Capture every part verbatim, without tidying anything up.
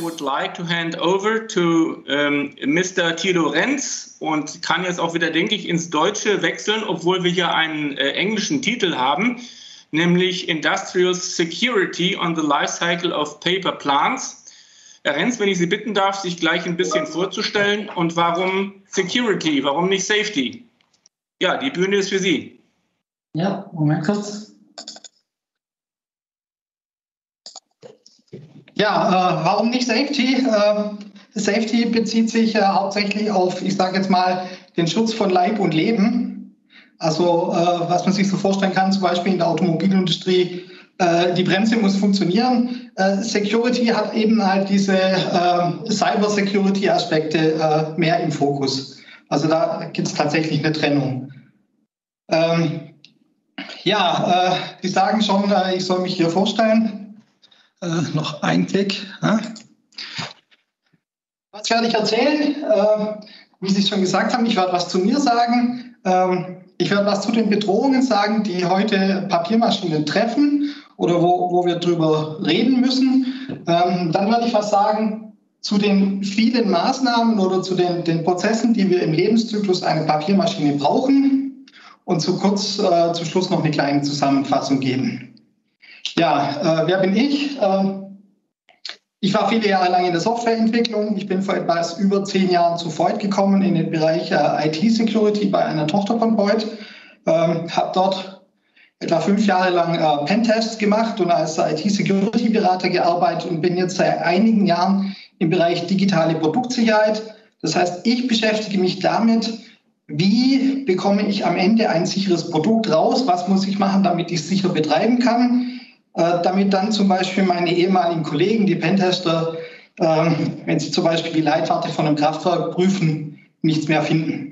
would like to hand over to um, Mister Thilo Renz und kann jetzt auch wieder, denke ich, ins Deutsche wechseln, obwohl wir hier einen äh, englischen Titel haben, nämlich Industrial Security on the Life Cycle of Paper Plants. Herr Renz, wenn ich Sie bitten darf, sich gleich ein bisschen vorzustellen und warum Security, warum nicht Safety? Ja, die Bühne ist für Sie. Ja, Moment kurz. Ja, äh, warum nicht Safety? Äh, Safety bezieht sich äh, hauptsächlich auf, ich sage jetzt mal, den Schutz von Leib und Leben. Also äh, was man sich so vorstellen kann, zum Beispiel in der Automobilindustrie, äh, die Bremse muss funktionieren. Äh, Security hat eben halt diese äh, Cyber-Security-Aspekte äh, mehr im Fokus. Also da gibt es tatsächlich eine Trennung. Ähm, ja, äh, die sagen schon, äh, ich soll mich hier vorstellen. Äh, noch ein Klick. Ja. Was werde ich erzählen? Äh, wie Sie schon gesagt haben, ich werde was zu mir sagen. Ähm, ich werde was zu den Bedrohungen sagen, die heute Papiermaschinen treffen oder wo, wo wir drüber reden müssen. Ähm, dann werde ich was sagen zu den vielen Maßnahmen oder zu den, den Prozessen, die wir im Lebenszyklus einer Papiermaschine brauchen. Und zu kurz äh, zum Schluss noch eine kleine Zusammenfassung geben. Ja, äh, wer bin ich? Äh, ich war viele Jahre lang in der Softwareentwicklung. Ich bin vor etwas über zehn Jahren zu Voith gekommen in den Bereich äh, I T-Security bei einer Tochter von Voith. Ähm, habe dort etwa fünf Jahre lang äh, Pentests gemacht und als I T-Security-Berater gearbeitet und bin jetzt seit einigen Jahren im Bereich digitale Produktsicherheit. Das heißt, ich beschäftige mich damit, wie bekomme ich am Ende ein sicheres Produkt raus, was muss ich machen, damit ich es sicher betreiben kann. Äh, damit dann zum Beispiel meine ehemaligen Kollegen, die Pentester, äh, wenn sie zum Beispiel die Leitwarte von einem Kraftwerk prüfen, nichts mehr finden.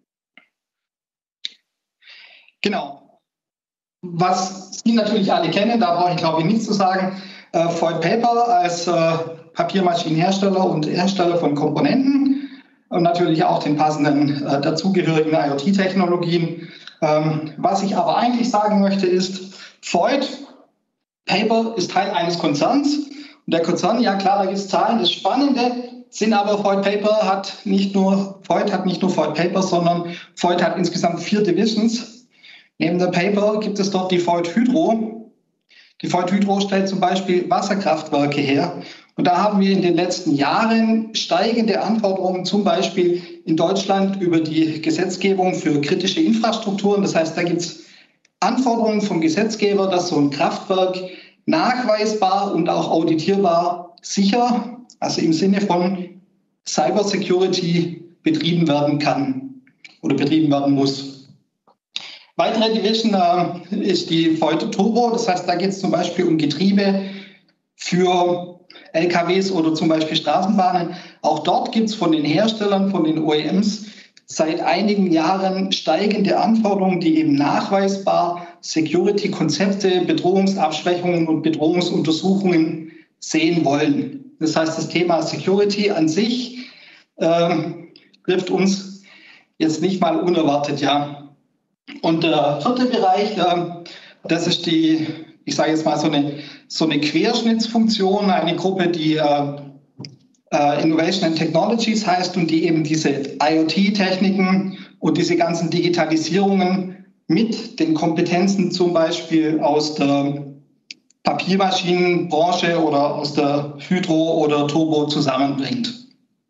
Genau. Was Sie natürlich alle kennen, da brauche ich glaube ich nichts zu sagen, äh, Voith Paper als äh, Papiermaschinenhersteller und Hersteller von Komponenten und natürlich auch den passenden äh, dazugehörigen I O T-Technologien. Ähm, was ich aber eigentlich sagen möchte ist, Voith Paper ist Teil eines Konzerns und der Konzern, ja klar, da gibt es Zahlen. Das Spannende sind aber, Voith Paper hat nicht nur, Voith hat nicht nur Voith Paper, sondern Voith hat insgesamt vier Divisions. Neben der Paper gibt es dort die Voith Hydro. Die Voith Hydro stellt zum Beispiel Wasserkraftwerke her. Und da haben wir in den letzten Jahren steigende Anforderungen, zum Beispiel in Deutschland über die Gesetzgebung für kritische Infrastrukturen. Das heißt, da gibt es Anforderungen vom Gesetzgeber, dass so ein Kraftwerk nachweisbar und auch auditierbar sicher, also im Sinne von Cybersecurity, betrieben werden kann oder betrieben werden muss. Weitere Division äh, ist die Voith Turbo, das heißt, da geht es zum Beispiel um Getriebe für L K Ws oder zum Beispiel Straßenbahnen. Auch dort gibt es von den Herstellern, von den O E Ms, seit einigen Jahren steigende Anforderungen, die eben nachweisbar Security-Konzepte, Bedrohungsabschwächungen und Bedrohungsuntersuchungen sehen wollen. Das heißt, das Thema Security an sich äh, trifft uns jetzt nicht mal unerwartet, ja. Und der vierte Bereich, äh, das ist die, ich sage jetzt mal so eine, so eine Querschnittsfunktion, eine Gruppe, die äh, Uh, Innovation and Technologies heißt und die eben diese I O T-Techniken und diese ganzen Digitalisierungen mit den Kompetenzen zum Beispiel aus der Papiermaschinenbranche oder aus der Hydro oder Turbo zusammenbringt.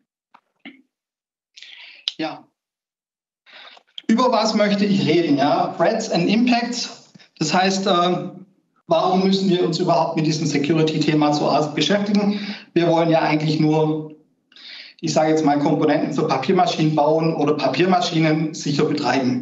Ja. Über was möchte ich reden? Ja? Threats and Impacts. Das heißt, uh, warum müssen wir uns überhaupt mit diesem Security-Thema zuerst beschäftigen? Wir wollen ja eigentlich nur, ich sage jetzt mal, Komponenten für Papiermaschinen bauen oder Papiermaschinen sicher betreiben.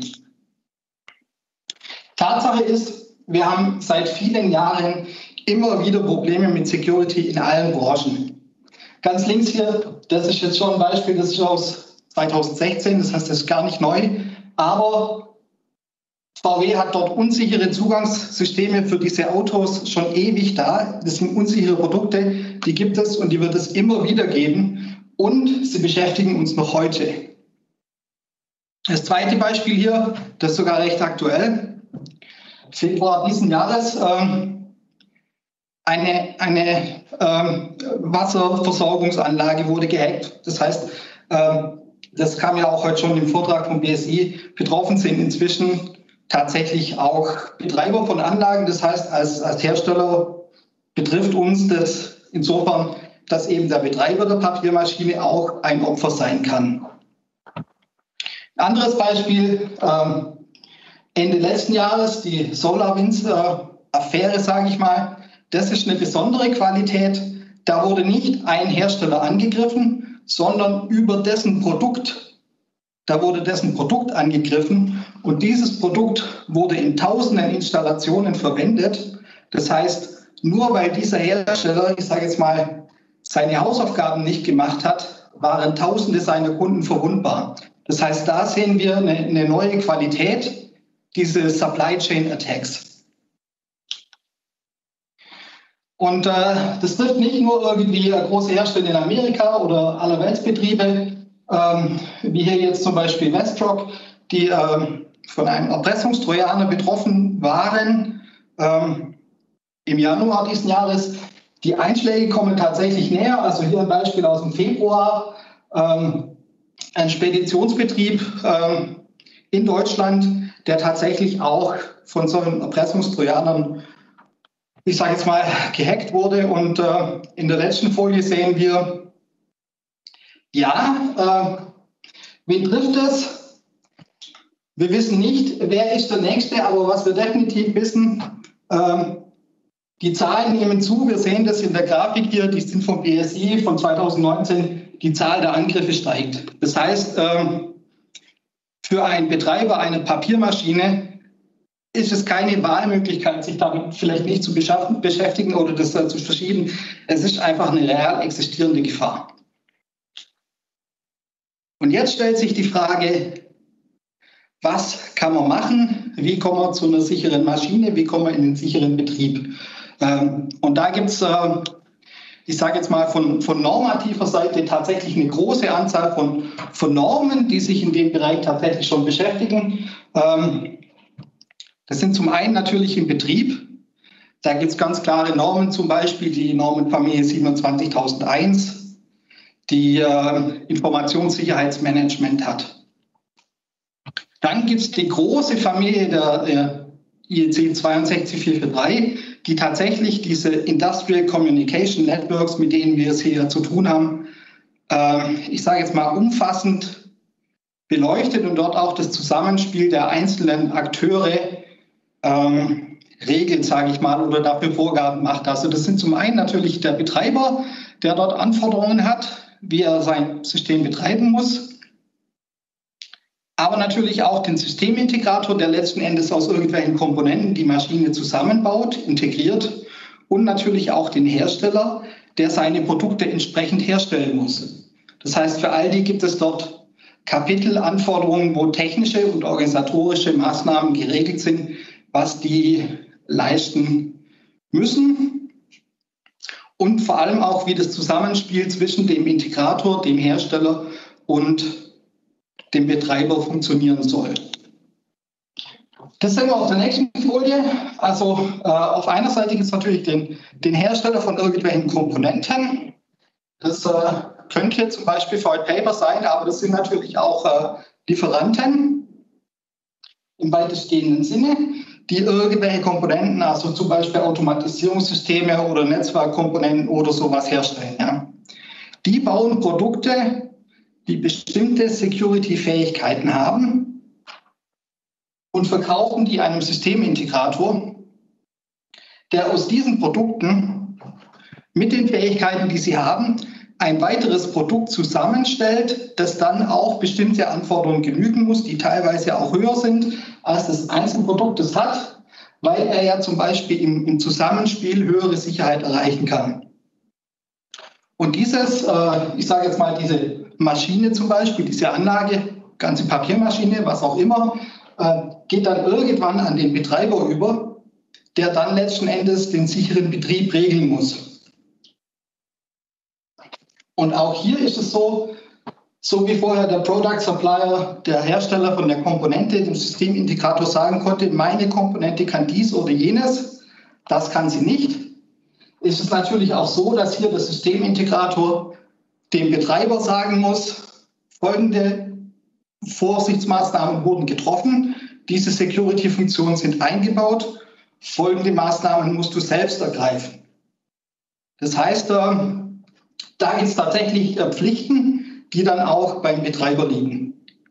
Tatsache ist, wir haben seit vielen Jahren immer wieder Probleme mit Security in allen Branchen. Ganz links hier, das ist jetzt schon ein Beispiel, das ist aus zweitausendsechzehn, das heißt, das ist gar nicht neu, aber V W hat dort unsichere Zugangssysteme für diese Autos schon ewig da. Das sind unsichere Produkte, die gibt es und die wird es immer wieder geben. Und sie beschäftigen uns noch heute. Das zweite Beispiel hier, das ist sogar recht aktuell. Februar diesen Jahres. Ähm, eine, eine ähm, Wasserversorgungsanlage wurde gehackt. Das heißt, ähm, das kam ja auch heute schon im Vortrag vom B S I, betroffen sind inzwischen tatsächlich auch Betreiber von Anlagen. Das heißt, als, als Hersteller betrifft uns das insofern, dass eben der Betreiber der Papiermaschine auch ein Opfer sein kann. Ein anderes Beispiel, ähm, Ende letzten Jahres, die SolarWinds-Affäre, sage ich mal, das ist eine besondere Qualität. Da wurde nicht ein Hersteller angegriffen, sondern über dessen Produkt. Da wurde dessen Produkt angegriffen und dieses Produkt wurde in tausenden Installationen verwendet. Das heißt, nur weil dieser Hersteller, ich sage jetzt mal, seine Hausaufgaben nicht gemacht hat, waren Tausende seiner Kunden verwundbar. Das heißt, da sehen wir eine, eine neue Qualität, diese Supply Chain Attacks. Und äh, das trifft nicht nur irgendwie große Hersteller in Amerika oder allerweltsbetriebe, ähm, wie hier jetzt zum Beispiel Westrock, die äh, von einem Erpressungstrojaner betroffen waren ähm, im Januar diesen Jahres. Die Einschläge kommen tatsächlich näher. Also hier ein Beispiel aus dem Februar. Ähm, ein Speditionsbetrieb ähm, in Deutschland, der tatsächlich auch von solchen Erpressungstrojanern, ich sage jetzt mal, gehackt wurde. Und äh, in der letzten Folie sehen wir, ja, äh, wen trifft es? Wir wissen nicht, wer ist der Nächste, aber was wir definitiv wissen, äh, die Zahlen nehmen zu. Wir sehen das in der Grafik hier, die sind vom B S I von zweitausendneunzehn, die Zahl der Angriffe steigt. Das heißt, äh, für einen Betreiber einer Papiermaschine ist es keine Wahlmöglichkeit, sich damit vielleicht nicht zu beschäftigen oder das äh, zu verschieben. Es ist einfach eine real existierende Gefahr. Und jetzt stellt sich die Frage, was kann man machen? Wie kommen wir zu einer sicheren Maschine? Wie kommen wir in den sicheren Betrieb? Ähm, und da gibt es, äh, ich sage jetzt mal von, von normativer Seite tatsächlich eine große Anzahl von, von Normen, die sich in dem Bereich tatsächlich schon beschäftigen. Ähm, das sind zum einen natürlich im Betrieb. Da gibt es ganz klare Normen, zum Beispiel die Normenfamilie siebenundzwanzigtausendeins, die äh, Informationssicherheitsmanagement hat. Dann gibt es die große Familie der äh, I E C zwei sechs vier vier drei, die tatsächlich diese Industrial Communication Networks, mit denen wir es hier zu tun haben, äh, ich sage jetzt mal umfassend beleuchtet und dort auch das Zusammenspiel der einzelnen Akteure ähm, regelt, sage ich mal, oder dafür Vorgaben macht. Also das sind zum einen natürlich der Betreiber, der dort Anforderungen hat, wie er sein System betreiben muss, aber natürlich auch den Systemintegrator, der letzten Endes aus irgendwelchen Komponenten die Maschine zusammenbaut, integriert, und natürlich auch den Hersteller, der seine Produkte entsprechend herstellen muss. Das heißt, für all die gibt es dort Kapitel, Anforderungen, wo technische und organisatorische Maßnahmen geregelt sind, was die leisten müssen. Und vor allem auch, wie das Zusammenspiel zwischen dem Integrator, dem Hersteller und dem Betreiber funktionieren soll. Das sehen wir auf der nächsten Folie. Also äh, auf einer Seite gibt es natürlich den, den Hersteller von irgendwelchen Komponenten. Das äh, könnte zum Beispiel Void Paper sein, aber das sind natürlich auch äh, Lieferanten im weitestgehenden Sinne, die irgendwelche Komponenten, also zum Beispiel Automatisierungssysteme oder Netzwerkkomponenten oder sowas herstellen. Ja. Die bauen Produkte, die bestimmte Security-Fähigkeiten haben und verkaufen die einem Systemintegrator, der aus diesen Produkten mit den Fähigkeiten, die sie haben, ein weiteres Produkt zusammenstellt, das dann auch bestimmte Anforderungen genügen muss, die teilweise auch höher sind, als das Einzelprodukt es hat, weil er ja zum Beispiel im, im Zusammenspiel höhere Sicherheit erreichen kann. Und dieses, äh, ich sage jetzt mal, diese Maschine zum Beispiel, diese Anlage, ganze Papiermaschine, was auch immer, äh, geht dann irgendwann an den Betreiber über, der dann letzten Endes den sicheren Betrieb regeln muss. Und auch hier ist es so, so wie vorher der Product Supplier, der Hersteller von der Komponente, dem Systemintegrator sagen konnte, meine Komponente kann dies oder jenes, das kann sie nicht. ist es natürlich auch so, dass hier der Systemintegrator dem Betreiber sagen muss, folgende Vorsichtsmaßnahmen wurden getroffen, diese Security-Funktionen sind eingebaut, folgende Maßnahmen musst du selbst ergreifen. Das heißt, da gibt es tatsächlich Pflichten, die dann auch beim Betreiber liegen.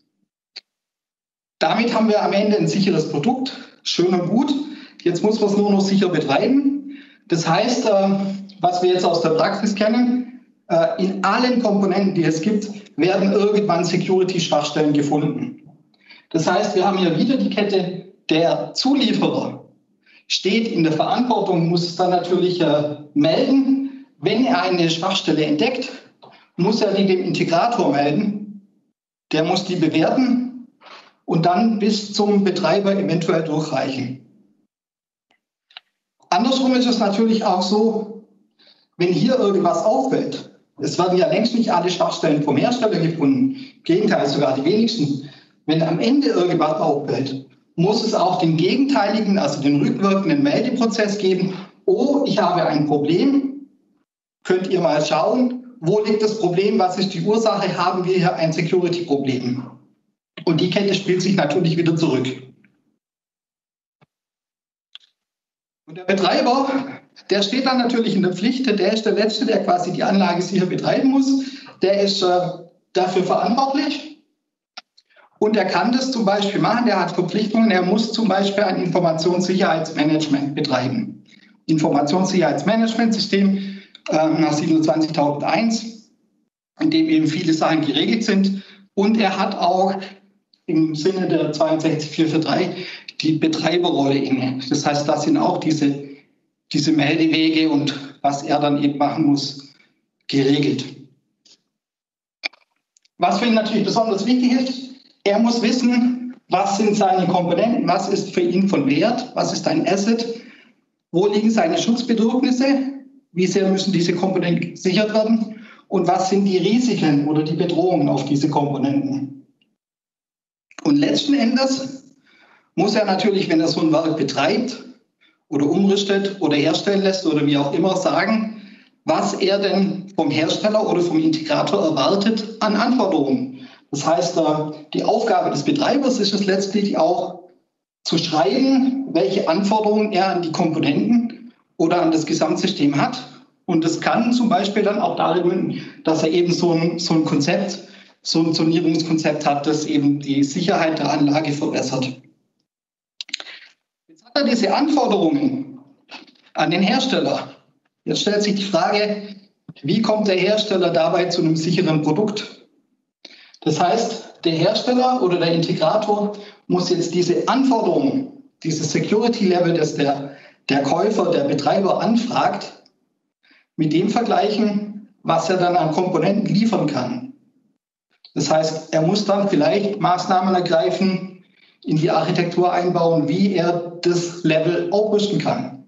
Damit haben wir am Ende ein sicheres Produkt, schön und gut. Jetzt muss man es nur noch sicher betreiben. Das heißt, was wir jetzt aus der Praxis kennen, in allen Komponenten, die es gibt, werden irgendwann Security-Schwachstellen gefunden. Das heißt, wir haben hier wieder die Kette, der Zulieferer steht in der Verantwortung, muss es dann natürlich melden. Wenn er eine Schwachstelle entdeckt, muss er die dem Integrator melden. Der muss die bewerten und dann bis zum Betreiber eventuell durchreichen. Andersrum ist es natürlich auch so, wenn hier irgendwas auffällt, es werden ja längst nicht alle Schwachstellen vom Hersteller gefunden, im Gegenteil, sogar die wenigsten. Wenn am Ende irgendwas auffällt, muss es auch den gegenteiligen, also den rückwirkenden Meldeprozess geben. Oh, ich habe ein Problem, könnt ihr mal schauen, wo liegt das Problem, was ist die Ursache, haben wir hier ein Security-Problem. Und die Kette spielt sich natürlich wieder zurück. Und der Betreiber, der steht dann natürlich in der Pflicht, der ist der Letzte, der quasi die Anlage sicher betreiben muss. Der ist äh, dafür verantwortlich und er kann das zum Beispiel machen, der hat Verpflichtungen, er muss zum Beispiel ein Informationssicherheitsmanagement betreiben. Informationssicherheitsmanagementsystem äh, nach siebenundzwanzigtausendeins, in dem eben viele Sachen geregelt sind und er hat auch im Sinne der zweiundsechzig Punkt vier vier drei die Betreiberrolle inne. Das heißt, das sind auch diese, diese Meldewege und was er dann eben machen muss, geregelt. Was für ihn natürlich besonders wichtig ist, er muss wissen, was sind seine Komponenten, was ist für ihn von Wert, was ist ein Asset, wo liegen seine Schutzbedürfnisse, wie sehr müssen diese Komponenten gesichert werden und was sind die Risiken oder die Bedrohungen auf diese Komponenten. Und letzten Endes muss er natürlich, wenn er so ein Werk betreibt oder umrüstet oder herstellen lässt oder wie auch immer, sagen, was er denn vom Hersteller oder vom Integrator erwartet an Anforderungen. Das heißt, die Aufgabe des Betreibers ist es letztlich auch zu schreiben, welche Anforderungen er an die Komponenten oder an das Gesamtsystem hat. Und das kann zum Beispiel dann auch darin münden, dass er eben so ein, so ein Konzept, so ein Zonierungskonzept hat, das eben die Sicherheit der Anlage verbessert. Jetzt hat er diese Anforderungen an den Hersteller. Jetzt stellt sich die Frage, wie kommt der Hersteller dabei zu einem sicheren Produkt? Das heißt, der Hersteller oder der Integrator muss jetzt diese Anforderungen, dieses Security-Level, das der, der Käufer, der Betreiber anfragt, mit dem vergleichen, was er dann an Komponenten liefern kann. Das heißt, er muss dann vielleicht Maßnahmen ergreifen, in die Architektur einbauen, wie er das Level aufrüsten kann.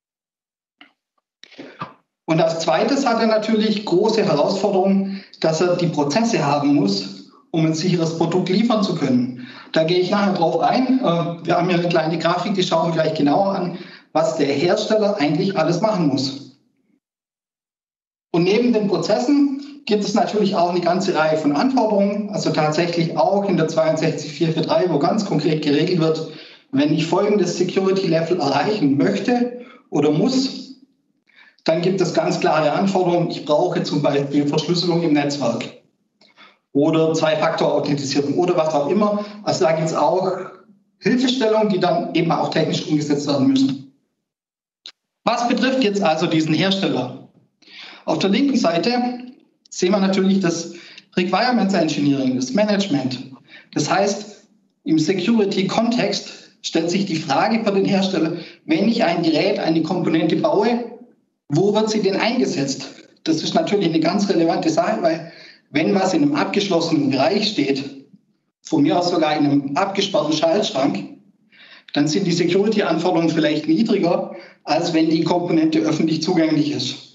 Und als Zweites hat er natürlich große Herausforderungen, dass er die Prozesse haben muss, um ein sicheres Produkt liefern zu können. Da gehe ich nachher drauf ein. Wir haben hier eine kleine Grafik, die schauen wir gleich genauer an, was der Hersteller eigentlich alles machen muss. Und neben den Prozessen gibt es natürlich auch eine ganze Reihe von Anforderungen, also tatsächlich auch in der zweiundsechzig Punkt vier vier drei, wo ganz konkret geregelt wird, wenn ich folgendes Security-Level erreichen möchte oder muss, dann gibt es ganz klare Anforderungen. Ich brauche zum Beispiel Verschlüsselung im Netzwerk oder Zwei-Faktor-Authentisierung oder was auch immer. Also da gibt es auch Hilfestellungen, die dann eben auch technisch umgesetzt werden müssen. Was betrifft jetzt also diesen Hersteller? Auf der linken Seite sehen wir natürlich das Requirements Engineering, das Management. Das heißt, im Security-Kontext stellt sich die Frage für den Hersteller, wenn ich ein Gerät, eine Komponente baue, wo wird sie denn eingesetzt? Das ist natürlich eine ganz relevante Sache, weil wenn was in einem abgeschlossenen Bereich steht, von mir aus sogar in einem abgesperrten Schaltschrank, dann sind die Security-Anforderungen vielleicht niedriger, als wenn die Komponente öffentlich zugänglich ist.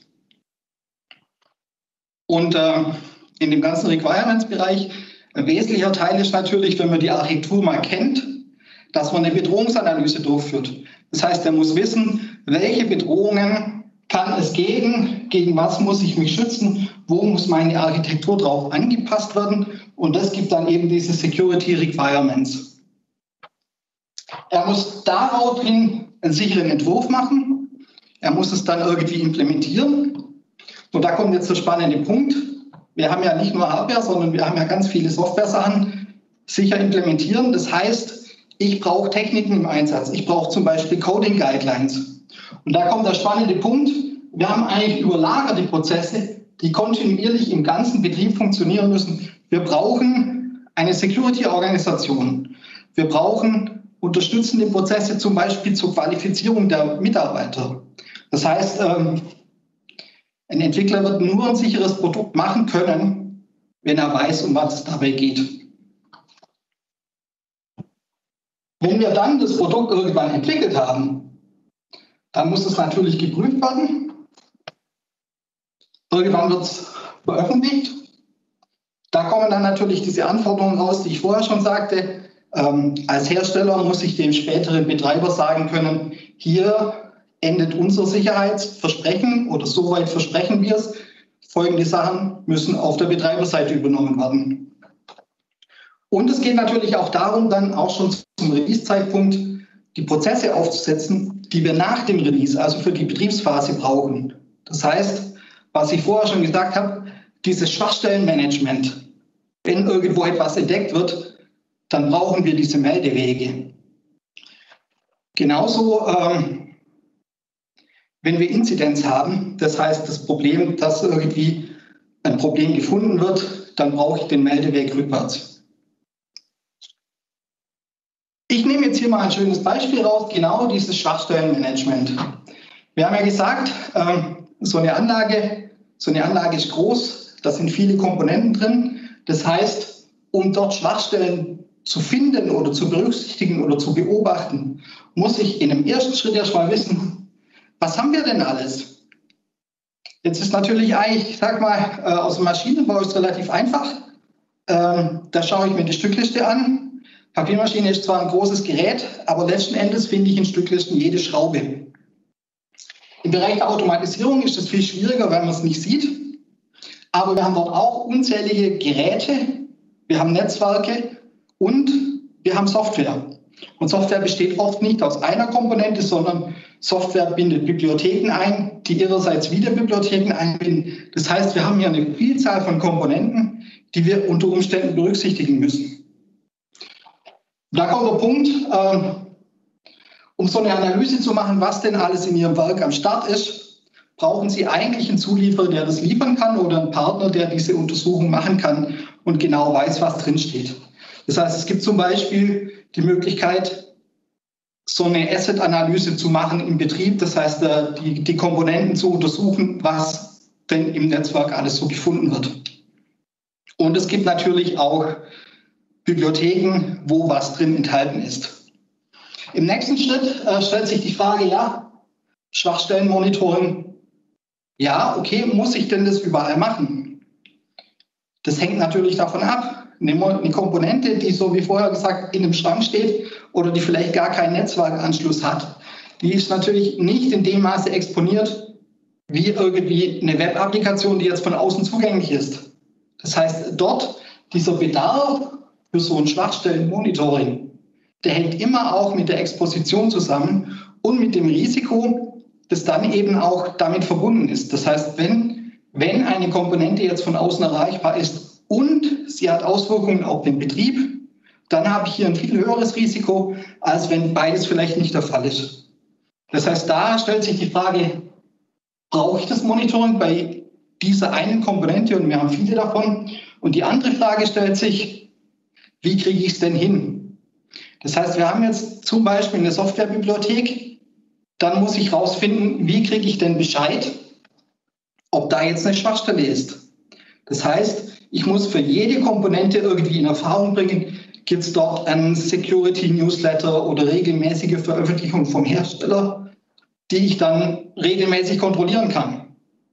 Und äh, in dem ganzen Requirements-Bereich ein wesentlicher Teil ist natürlich, wenn man die Architektur mal kennt, dass man eine Bedrohungsanalyse durchführt. Das heißt, er muss wissen, welche Bedrohungen kann es gegen, gegen was muss ich mich schützen, wo muss meine Architektur drauf angepasst werden. Und das gibt dann eben diese Security Requirements. Er muss daraufhin einen sicheren Entwurf machen. Er muss es dann irgendwie implementieren. Und da kommt jetzt der spannende Punkt. Wir haben ja nicht nur Hardware, sondern wir haben ja ganz viele Software-Sachen sicher implementieren. Das heißt, ich brauche Techniken im Einsatz. Ich brauche zum Beispiel Coding-Guidelines. Und da kommt der spannende Punkt. Wir haben eigentlich überlagerte Prozesse, die kontinuierlich im ganzen Betrieb funktionieren müssen. Wir brauchen eine Security-Organisation. Wir brauchen unterstützende Prozesse, zum Beispiel zur Qualifizierung der Mitarbeiter. Das heißt, ein Entwickler wird nur ein sicheres Produkt machen können, wenn er weiß, um was es dabei geht. Wenn wir dann das Produkt irgendwann entwickelt haben, dann muss es natürlich geprüft werden. Irgendwann wird es veröffentlicht. Da kommen dann natürlich diese Anforderungen raus, die ich vorher schon sagte. Ähm, als Hersteller muss ich dem späteren Betreiber sagen können, hier endet unser Sicherheitsversprechen oder soweit versprechen wir es. Folgende Sachen müssen auf der Betreiberseite übernommen werden. Und es geht natürlich auch darum, dann auch schon zum Release-Zeitpunkt die Prozesse aufzusetzen, die wir nach dem Release, also für die Betriebsphase brauchen. Das heißt, was ich vorher schon gesagt habe, dieses Schwachstellenmanagement. Wenn irgendwo etwas entdeckt wird, dann brauchen wir diese Meldewege. Genauso, ähm, wenn wir Inzidenz haben, das heißt das Problem, dass irgendwie ein Problem gefunden wird, dann brauche ich den Meldeweg rückwärts. Ich nehme jetzt hier mal ein schönes Beispiel raus, genau dieses Schwachstellenmanagement. Wir haben ja gesagt, ähm, so eine Anlage, so eine Anlage ist groß, da sind viele Komponenten drin. Das heißt, um dort Schwachstellen zu finden oder zu berücksichtigen oder zu beobachten, muss ich in dem ersten Schritt erst mal wissen, was haben wir denn alles? Jetzt ist natürlich eigentlich, ich sag mal, aus dem Maschinenbau ist es relativ einfach. Ähm, da schaue ich mir die Stückliste an. Papiermaschine ist zwar ein großes Gerät, aber letzten Endes finde ich in Stücklisten jede Schraube. Im Bereich der Automatisierung ist es viel schwieriger, weil man es nicht sieht. Aber wir haben dort auch unzählige Geräte, wir haben Netzwerke und wir haben Software. Und Software besteht oft nicht aus einer Komponente, sondern Software bindet Bibliotheken ein, die ihrerseits wieder Bibliotheken einbinden. Das heißt, wir haben hier eine Vielzahl von Komponenten, die wir unter Umständen berücksichtigen müssen. Da kommt der Punkt, äh, um so eine Analyse zu machen, was denn alles in Ihrem Werk am Start ist, brauchen Sie eigentlich einen Zulieferer, der das liefern kann oder einen Partner, der diese Untersuchung machen kann und genau weiß, was drinsteht. Das heißt, es gibt zum Beispiel die Möglichkeit, so eine Asset-Analyse zu machen im Betrieb. Das heißt, die, die Komponenten zu untersuchen, was denn im Netzwerk alles so gefunden wird. Und es gibt natürlich auch Bibliotheken, wo was drin enthalten ist. Im nächsten Schritt äh, stellt sich die Frage, ja, Schwachstellenmonitoring, ja, okay, muss ich denn das überall machen? Das hängt natürlich davon ab. Eine Komponente, die so wie vorher gesagt in einem Schrank steht oder die vielleicht gar keinen Netzwerkanschluss hat, die ist natürlich nicht in dem Maße exponiert wie irgendwie eine Web-Applikation, die jetzt von außen zugänglich ist. Das heißt, dort dieser Bedarf für so ein Schwachstellenmonitoring, der hängt immer auch mit der Exposition zusammen und mit dem Risiko, das dann eben auch damit verbunden ist. Das heißt, wenn, wenn eine Komponente jetzt von außen erreichbar ist und sie hat Auswirkungen auf den Betrieb, dann habe ich hier ein viel höheres Risiko, als wenn beides vielleicht nicht der Fall ist. Das heißt, da stellt sich die Frage, brauche ich das Monitoring bei dieser einen Komponente? Und wir haben viele davon. Und die andere Frage stellt sich, wie kriege ich es denn hin? Das heißt, wir haben jetzt zum Beispiel eine Softwarebibliothek, dann muss ich herausfinden, wie kriege ich denn Bescheid, ob da jetzt eine Schwachstelle ist. Das heißt, ich muss für jede Komponente irgendwie in Erfahrung bringen, gibt es dort einen Security-Newsletter oder regelmäßige Veröffentlichung vom Hersteller, die ich dann regelmäßig kontrollieren kann.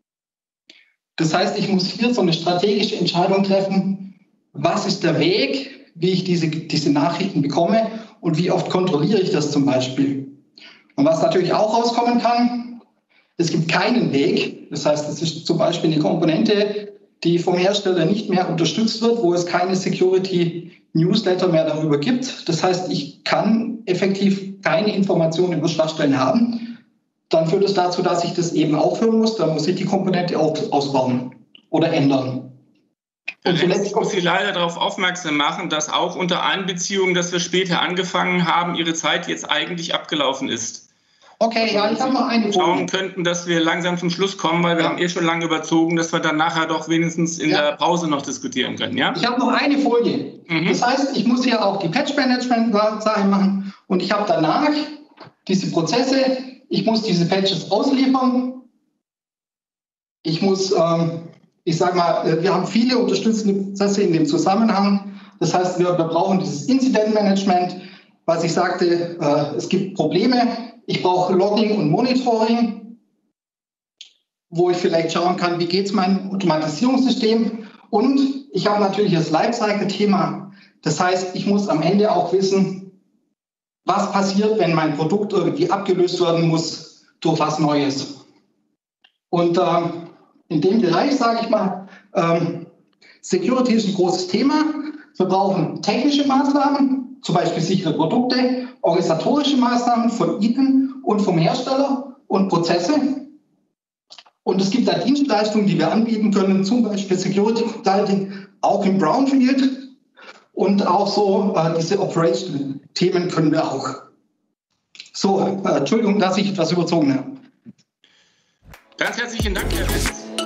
Das heißt, ich muss hier so eine strategische Entscheidung treffen, was ist der Weg, wie ich diese, diese Nachrichten bekomme und wie oft kontrolliere ich das zum Beispiel. Und was natürlich auch rauskommen kann, Es gibt keinen Weg. Das heißt, es ist zum Beispiel eine Komponente, die vom Hersteller nicht mehr unterstützt wird, wo es keine Security-Newsletter mehr darüber gibt. Das heißt, ich kann effektiv keine Informationen über Schwachstellen haben. Dann führt es dazu, dass ich das eben aufhören muss. Dann muss ich die Komponente auch ausbauen oder ändern. Und zuletzt muss ich leider darauf aufmerksam machen, dass auch unter Einbeziehung, dass wir später angefangen haben, Ihre Zeit jetzt eigentlich abgelaufen ist. Okay, ja, ich habe noch eine Folie. Schauen könnten, dass wir langsam zum Schluss kommen, weil wir ja. haben eh schon lange überzogen, dass wir dann nachher doch wenigstens in ja. der Pause noch diskutieren können. Ja? Ich habe noch eine Folie. Mhm. Das heißt, ich muss hier auch die Patch-Management-Sachen machen und ich habe danach diese Prozesse. Ich muss diese Patches ausliefern. Ich muss, ähm, ich sage mal, wir haben viele unterstützende Prozesse in dem Zusammenhang. Das heißt, wir, wir brauchen dieses Incident-Management, was ich sagte, äh, es gibt Probleme. Ich brauche Logging und Monitoring, wo ich vielleicht schauen kann, wie geht es meinem Automatisierungssystem. Und ich habe natürlich das Lifecycle-Thema. Das heißt, ich muss am Ende auch wissen, was passiert, wenn mein Produkt irgendwie abgelöst werden muss durch was Neues. Und ähm, in dem Bereich, sage ich mal, ähm, Security ist ein großes Thema. Wir brauchen technische Maßnahmen, zum Beispiel sichere Produkte, organisatorische Maßnahmen von Ihnen und vom Hersteller und Prozesse. Und es gibt da Dienstleistungen, die wir anbieten können, zum Beispiel Security Consulting, auch im Brownfield. Und auch so äh, diese Operational-Themen können wir auch. So, äh, Entschuldigung, dass ich etwas überzogen habe. Ganz herzlichen Dank, Herr Renz.